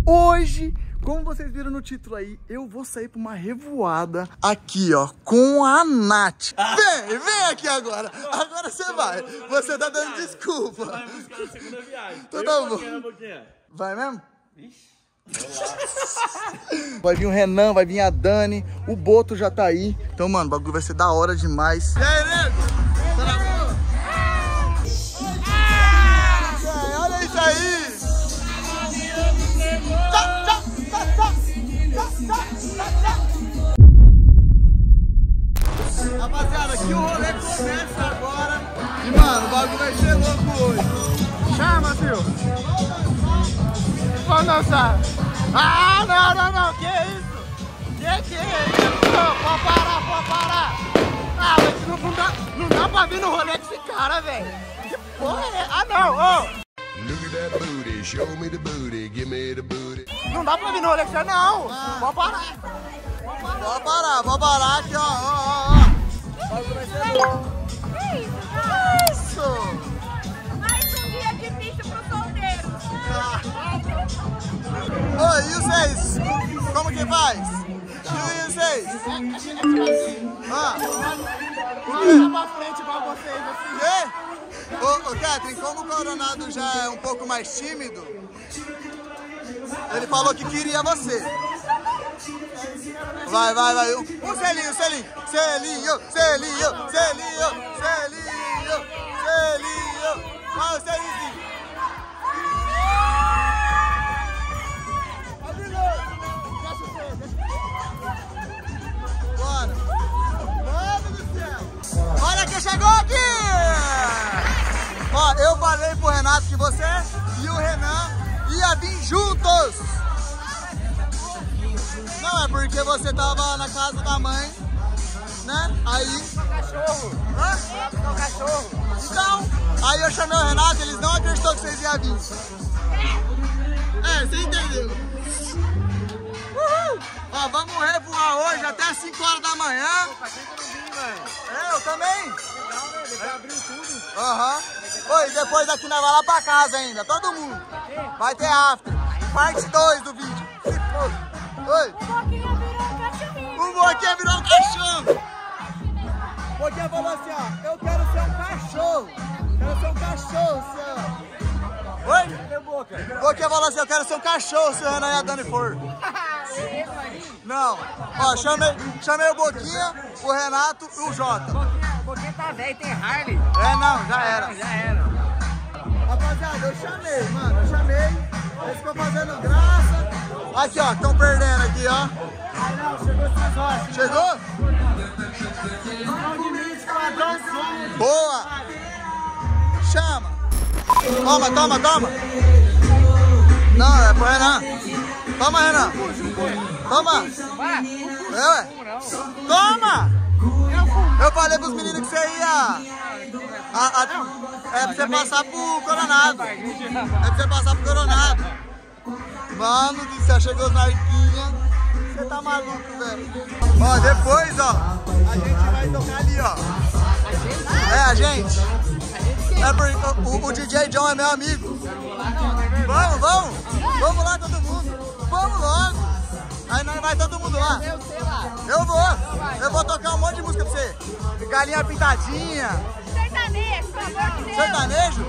Hoje, como vocês viram no título aí, eu vou sair pra uma revoada aqui, ó, com a Nath. Vem aqui agora. Agora você vai. Você tá dando desculpa. Vai buscar a segunda viagem. Então tá bom. Vai mesmo? Vai vir o Renan, vai vir a Dani, o Boto já tá aí. Então, mano, o bagulho vai ser da hora demais. E aí, nego? Tá na boa? Olha isso aí! Rapaziada, aqui o rolê começa agora. E, mano, o bagulho vai ser louco hoje. Chama, filho! Vamos dançar! Ah, não, que isso? Que é isso? Pode parar! Ah, mas não dá pra vir no rolê com esse cara, velho! Que porra é? Ah, não, ô! Look at that booty, show me the booty, give me the booty. Não dá pra vir no rolê com você, não! Pode parar! Pode parar aqui, ó! Vai ser louco! Que Isso! mais um dia difícil pro solteiro. Oi, e vocês? Como que faz? E vocês? Ah, o quê? Pra frente igual vocês, assim. Quê? Ô, Catherine, como o Coronado já é um pouco mais tímido, ele falou que queria você. Vai. Um selinho. Vai, o selinho. Bora. Mano do céu. Olha quem chegou aqui. Ó, eu falei pro Renato que você e o Renan ia vir juntos. Não, é porque você tava na casa da mãe, né? Aí... Cachorro. Hã? Não, cachorro. Então, aí eu chamei o Renato, eles não acreditou que vocês iam vir. É, você entendeu. Uhul. Ó, vamos revoar hoje até as 5 horas da manhã. Faz tempo que eu não vim, mano. É, eu também. Não, né? Depois abriu tudo. Aham. Oi, depois daqui nós vamos lá pra casa ainda, todo mundo. Vai ter after. Parte 2 do vídeo. Oi. O Boquinha virou um cachorrinho. O Boquinha virou um cachorro. O Boquinha falou assim, ó, eu quero ser um cachorro. Quero ser um cachorro, senhor. Oi? Cadê o Boca? O Boquinha falou assim, eu quero ser um cachorro se o Renan e a Dani for. Não. Ó, chamei o Boquinha, o Renato e o Jota. O Boquinha tá velho, tem Harley. É, não, já era. Já era. Rapaziada, eu chamei, mano, eles ficam fazendo graça. Aqui, ó, estão perdendo aqui, ó. Ah, não, chegou 6 horas. Chegou? Não de mim, esquadrão som. Boa! Chama! Toma! Não, é pro Renan. Toma, Renan. Toma! Vai. Ué? Toma! Eu falei pros meninos que você ia... É pra você passar pro Coronado. Mano do céu, chegou os narquinhas. Você tá maluco, velho. Ó, depois, ó, a gente vai tocar ali, ó. É, a gente. É porque o DJ John é meu amigo. Vamos. Vamos lá, todo mundo. Vamos logo. Aí nós vai todo mundo lá. Eu vou tocar um monte de música pra você. Galinha pintadinha. Sertanejo, pelo amor de Deus. Sertanejo?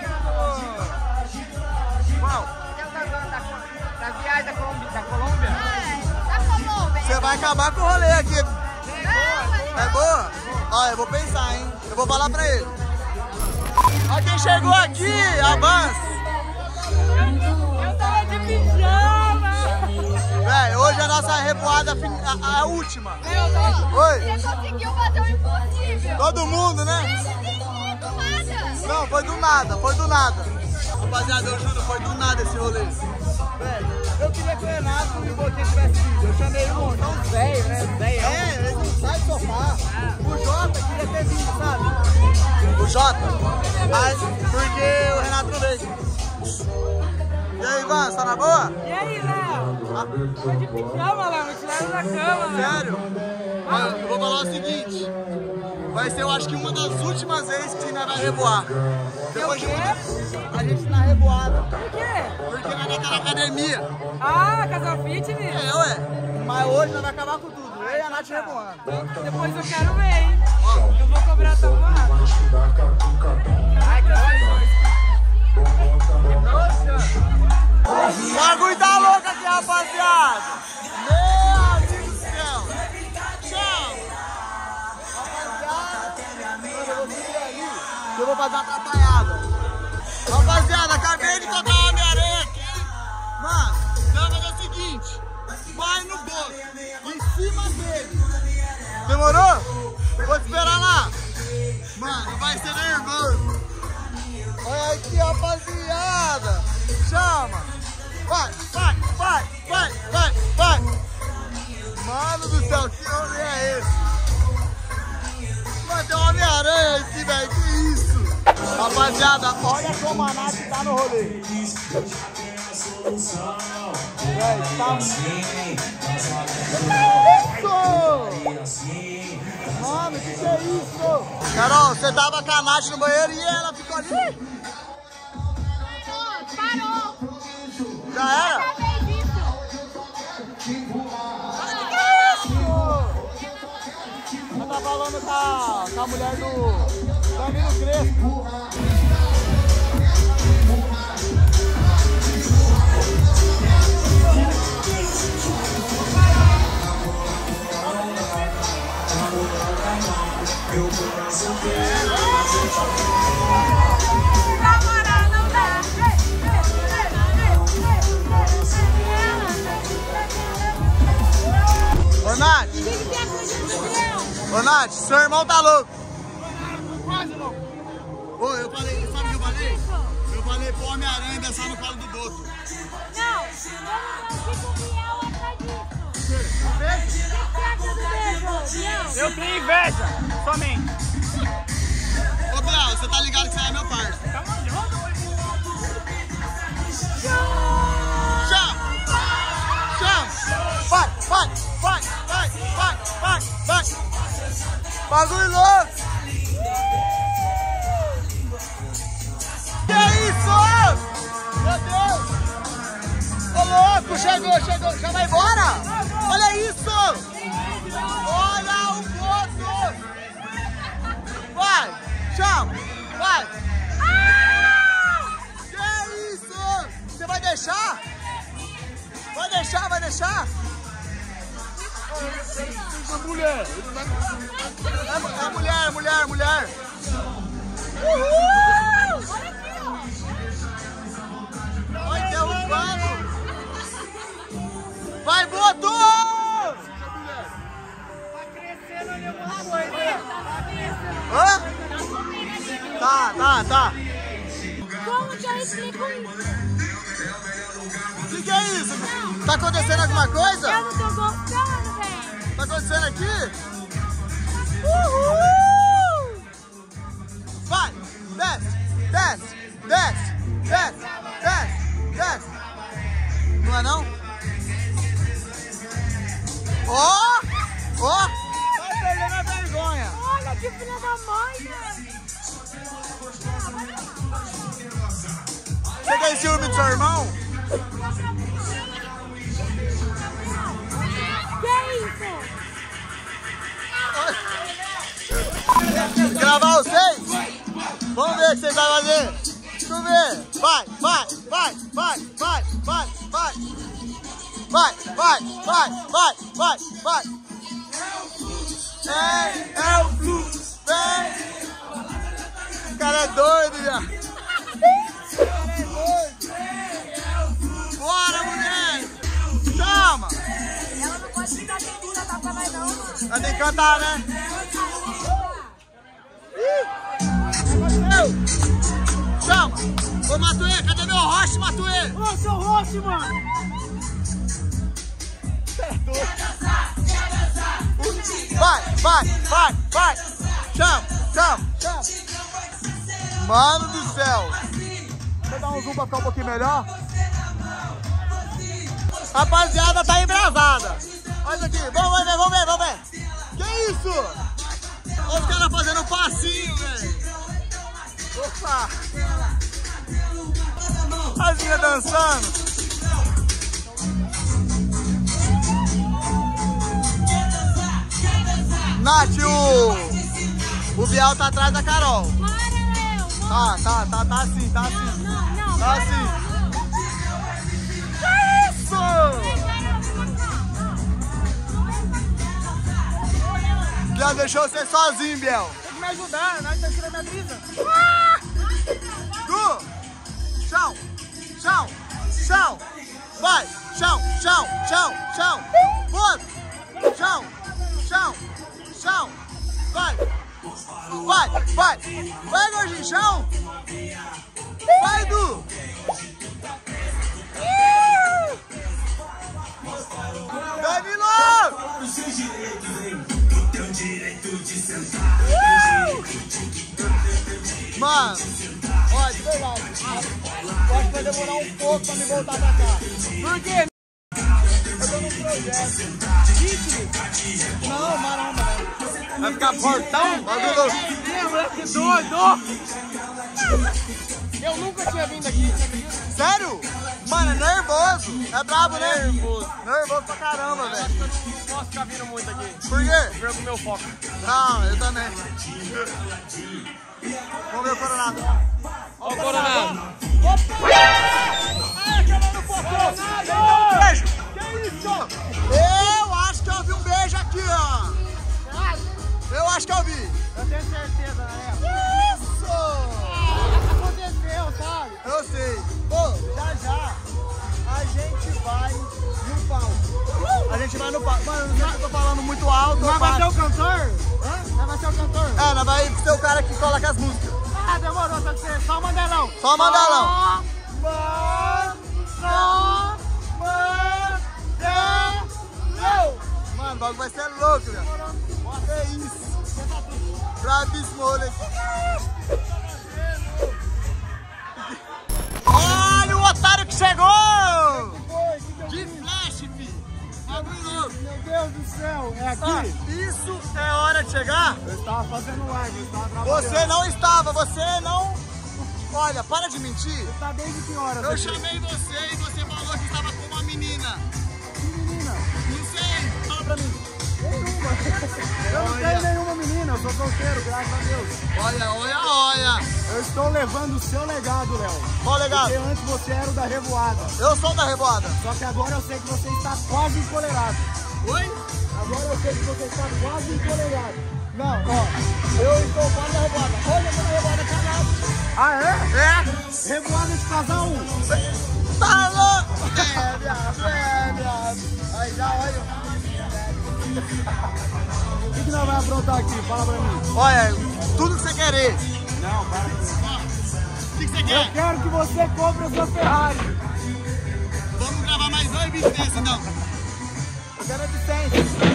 Qual? Da viagem da Colômbia. Da Colômbia. Você vai acabar com o rolê aqui. Não, É boa? Ó, eu vou pensar, hein? Eu vou falar pra ele. Ó quem chegou aqui, avança. eu tava de pijama. Velho, hoje a nossa revoada a última. Oi? Você conseguiu fazer o impossível. Todo mundo, né? Do nada. Não, foi do nada. Rapaziada, eu juro, foi do nada esse rolê. Velho, eu queria que o Renato e o Boquinha tivessem vindo. Eu chamei um montão de velho, né? Velho. É, eles não saem do sofá. O Jota queria ter vindo, sabe? O Jota? Mas porque o Renato não veio. E aí, Ivan, você tá na boa? E aí, Léo? Tô de pijama, Léo. Me tiraram da cama, Léo. Sério? Eu vou falar o seguinte. Vai ser, eu acho que uma das últimas vezes que nós vai revoar. Depois de a gente na revoada. Por quê? Porque nós vai estar na academia. Ah, casal fitness? É, ué. Mas hoje nós vamos acabar com tudo. Eu e a Nath revoando. Depois eu quero ver, hein? Eu vou cobrar tão barato. Ai, que O bagulho tá louco aqui, rapaziada. Meu amigo do céu. Tchau. Eu vou fazer uma atrapalhada. Rapaziada, acabei de tocar o Homem-Aranha aqui. Mano, então vai fazer o seguinte. Vai no bolso, em cima dele. Demorou? Vou te esperar lá. Mano, vai ser nervoso. Olha aqui, rapaziada. Chama. Vai, vai, vai, vai, vai, vai. Mano do céu, que homem é esse? Mano, tem um Homem-Aranha aqui, velho. Que isso? Rapaziada, olha como a Nath tá no rolê. Véi, tá isso! Mano, que é isso? Carol, você tava com a Nath no banheiro e ela ficou ali? Parou! Já era? Ela tá falando com a mulher do amigo Crespo. Namorar não dá! Ô Nath! Ô Nath, seu irmão tá louco! Quase não. Ô, eu falei, sabe o que eu falei? Eu falei pro Homem-Aranha dançar no colo do Boto. Não! Tipo, Biel atrás disso! O quê? O que você acha do beijo, Biel? Eu tenho inveja, somente. Ô Biel, você tá ligado que você é meu parceiro? Tamo junto, Chama! Chama! Vai, vai, vai, vai, vai, vai, vai! Bagulho louco! Que isso? Meu Deus! Ô louco, chegou, chegou, já vai embora? Olha isso! Olha o Boto! Vai, chama, vai! Que isso? Você vai deixar? Vai deixar, vai deixar? mulher. É mulher, mulher, mulher. Uhul! Vai derrubando. Vai, Boto! Tá crescendo ali alguma coisa. Hã? Tá. Como que eu explico isso? O que é isso? Tá acontecendo alguma coisa? Eu não tô gostando, velho. Tá acontecendo aqui? Uhul! Vai! Desce! Desce! Desce! Desce! Desce! Desce! Não é não? Ó! Ó! Vai perdendo a vergonha! Olha que filha da mãe, né? Você tem ciúme do seu irmão? Que isso? Gravar vocês? Vamos ver o que vocês vão fazer. Deixa eu ver. Vai. É o fluxo. Vem. O cara é doido já. Bora, mulher. Chama. Ela não pode ficar sem cantar pra nós não, mano. Ela tem que cantar, né? Chama! Ô Matuê, cadê meu roche, Matuê? Ô, seu rosto, mano. Vai! Chama! Mano do céu! Deixa eu dar um zoom pra ficar um pouquinho melhor. Rapaziada, tá embrasada. Olha isso aqui, vamos ver. Que isso? Olha os caras fazendo um passinho, velho. Opa! As minhas dançando. Nath, o Biel tá atrás da Carol. Para, Léo. Tá assim. Não. Tá assim. Que isso? Biel deixou você sozinho, Biel. Tem que me ajudar, nós tá tirando a brisa. Du! Chão! Vai! Chão! Bora! Chão! Vai, gordinho, chão! Vai, Du! Danilo! Mano, ó, de verdade, eu acho que vai demorar um pouco pra me voltar pra cá. Por quê? Eu tô num projeto. Não, maromba, né? Vai ficar fortão? Bagulho. Lembra que doido? Eu nunca tinha vindo aqui. Sério? Mano, é nervoso. É brabo, né? Nervoso pra caramba, velho. Não posso ficar vindo muito aqui. Por quê? Perco o meu foco. Não, eu também. Vamos ver o Coronado. Ó o Coronado. Beijo! Que isso? Eu acho que eu vi um beijo aqui, ó. Eu acho que eu vi. Eu tenho certeza, né? Isso! Aconteceu, sabe? Eu sei. Pô, já a gente vai no palco. A gente vai no palco. Mano, não sei se eu tô falando muito alto. Mas vai ser o cantor? Hã? Mas vai ser o cantor? É, nós vai ser o cara que coloca as músicas. Ah, demorou, tá certo. Só o Mandelão. Só o Mandelão. Mano, o bagulho vai ser louco, velho. Que isso? Bravíssimo olho aqui. Olha o otário que chegou! De flash, filho. Bagulho louco. Meu Deus do céu, é aqui? Ah, isso é hora de chegar? Eu estava fazendo live, eu estava trabalhando. Você não estava, você não... Olha, para de mentir. Tá desde que horas? Eu aqui? chamei você e você falou que estava com uma menina. Que menina? Não sei, fala pra mim. Nenhuma. Eu não tenho nenhuma menina, eu sou solteiro, graças a Deus. Olha. Eu estou levando o seu legado, Léo. Qual legado? Porque antes você era o da Revoada. Eu sou da Revoada. Só que agora eu sei que você está quase encolerado. Oi? Agora eu sei que você está quase encolerado. Não, ó, eu estou quase na Revoada. Olha, eu tô na Revoada casado. Ah, é? É? Revoada de casal 1. Tá louco? É, viado. Aí já, olha. O que nós vamos aprontar aqui? Fala pra mim. Olha, tudo que você querer. Não, para. O que você Eu quer? quero que você compre a sua Ferrari. Vamos gravar mais 2 vídeos desse, então. Eu quero a de 100.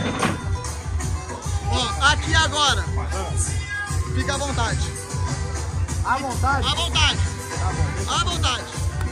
Ó, aqui agora. Fica à vontade. À vontade? À vontade. Tá bom. À vontade.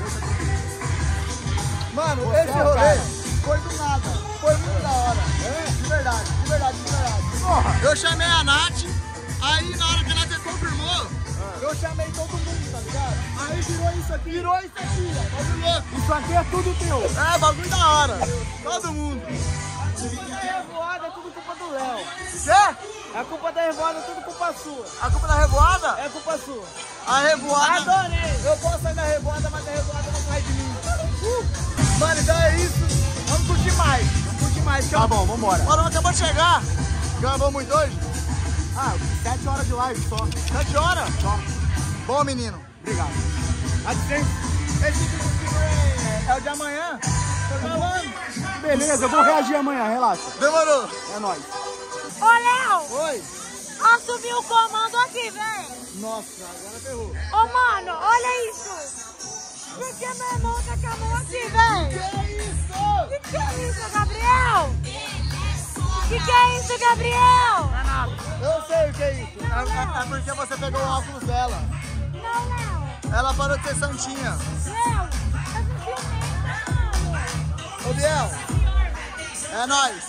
Mano, Você esse é o rolê cara. foi do nada. Foi muito da hora. De verdade. Porra. Eu chamei a Nath, aí na hora que a Nath confirmou, eu chamei todo mundo, tá ligado? Aí virou isso aqui. Virou isso aqui, ó. Bagulho louco. Isso aqui é tudo teu. É, bagulho da hora. Todo mundo. A Revoada é tudo culpa do Léo. Quê? A culpa da Revoada é tudo culpa sua. A culpa da Revoada? É culpa sua. A Revoada. Adorei. Eu posso sair da Revoada, mas a Revoada não sai de mim. Mano, então é isso. Vamos curtir mais. Tá bom, vambora. O Marão acabou de chegar. Gravou muito hoje? Ah, 7 horas de live só. 7 horas? Só. Bom, menino. Obrigado. A de 100. Esse vídeo é o de amanhã. Tô falando. Beleza, eu vou reagir amanhã, relaxa. Demorou. É nóis. Ô, Léo, Oi. assumiu o comando aqui, vem. Nossa, agora ferrou. Ô, mano, olha isso. Por que meu irmão tá com a mão aqui, vem? Que é isso? Que é isso, Gabriel? Que é isso, Gabriel? Eu sei o que é isso. É porque você pegou o óculos dela. Não, Léo. Ela parou de ser santinha. Léo, eu não filmei, Ô, Biel. É nóis.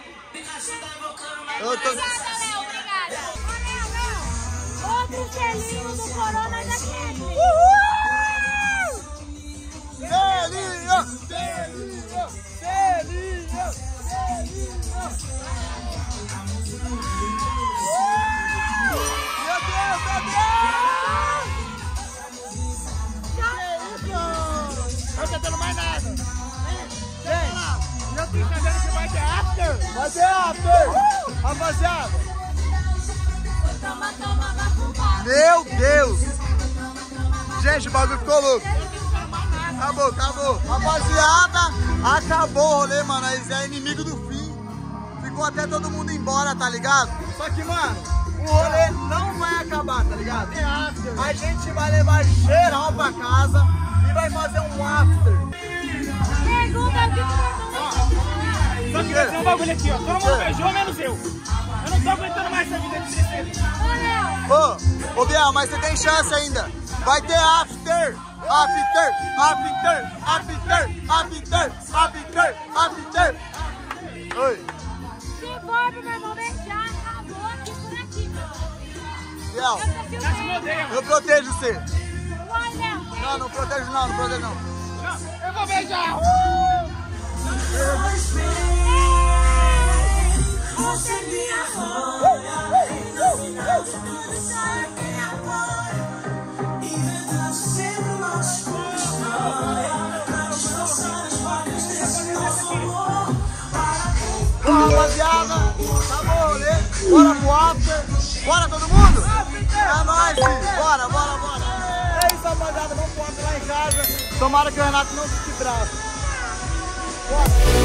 Eu tô... Obrigada, Léo, obrigada. Ô, Léo. Outro selinho do Corona da Kevin. Uhul! Selinho! Vai ter after! Rapaziada! Meu Deus! Gente, o bagulho ficou louco. Acabou, acabou. Rapaziada, acabou o rolê, mano. Eles é inimigo do fim. Ficou até todo mundo embora, tá ligado? Só que, mano, o rolê não vai acabar, tá ligado? É after. A gente vai levar geral pra casa e vai fazer um after. Pergunta o que tu Só que vai ter um bagulho aqui, ó. Todo mundo beijou, menos eu. Eu não tô aguentando mais essa vida de tristeza. Ô, Biel, mas você tem chance ainda. Vai ter after. After, after, after, after, after, after. Oi. Se for pro meu irmão beijar, acabou aqui por aqui, meu. Biel, Já se odeia, eu protejo você. Uai, Léo. Não, não protejo não, não protejo não. eu vou beijar. Bom, rapaziada, acabou o rolê. Bora pro after. Bora todo mundo? É nóis, filho. Bora, bora, bora. É isso, rapaziada. Vamos pro after lá em casa. Tomara que o Renato não fique bravo. Bora.